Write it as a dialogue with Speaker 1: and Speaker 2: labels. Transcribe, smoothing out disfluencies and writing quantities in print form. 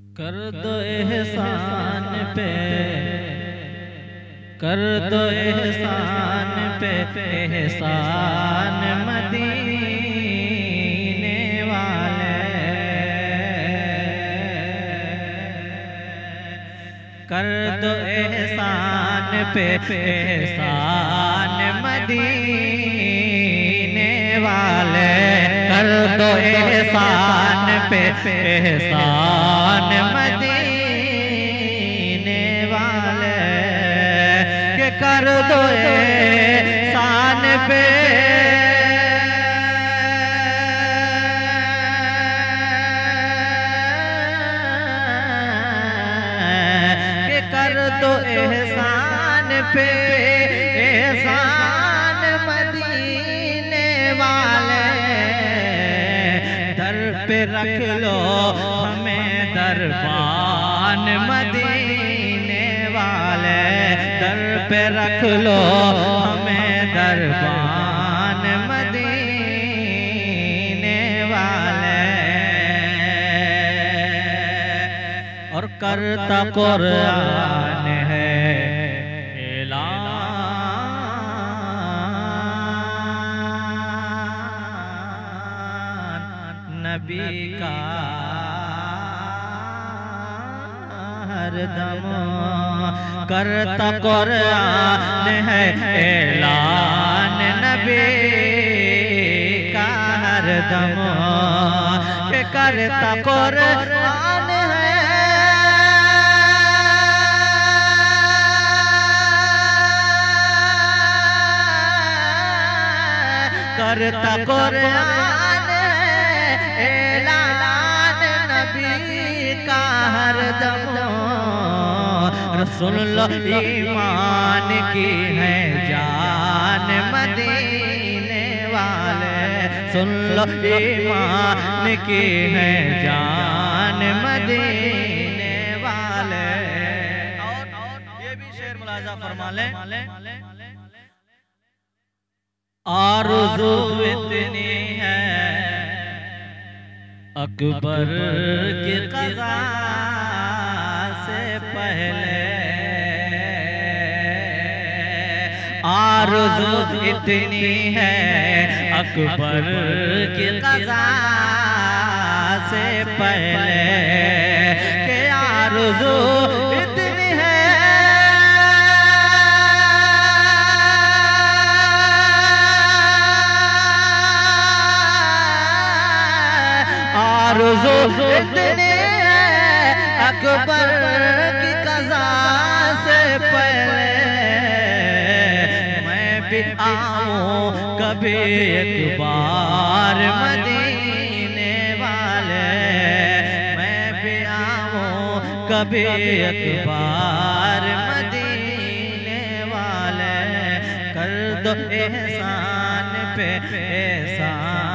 Speaker 1: कर दो एहसान पे, कर दो एहसान पे एहसान मदीने वाले। कर दो एहसान पे एहसान मदीने वाले। कर दो एहसान पे एहसान मदीने वाले। के कर दो एहसान पे के कर दो एहसान पे एहसान मदीने वाले। दर पे रख लो हमें दरबान मदीने वाले। दर पे रख लो हमें दरबान मदीने वाले। और करता कुरान है ऐलान नबी का हरदम। करता कुरान है ऐलान नबी का हरदम। के करता कुरान है करता कुरान ऐलान नबी का हरदम। सुन लो ईमान की है जान मदीने वाले। सुन लो ईमान की है जान मदीने वाले। और ये भी शेर मुलाजा फरमा ले। आरज़ू इतनी है अकबर की क़ज़ा से पहले। आरज़ू इतनी है अकबर की क़ज़ा से पहले। के आरज़ू इतनी है आरज़ू इतनी है अकबर की क़ज़ा से पहले। मैं भी आऊं कभी एक बार मदीने वाले। मैं भी आऊं कभी एक बार मदीने वाले। कर दो एहसान पे एहसान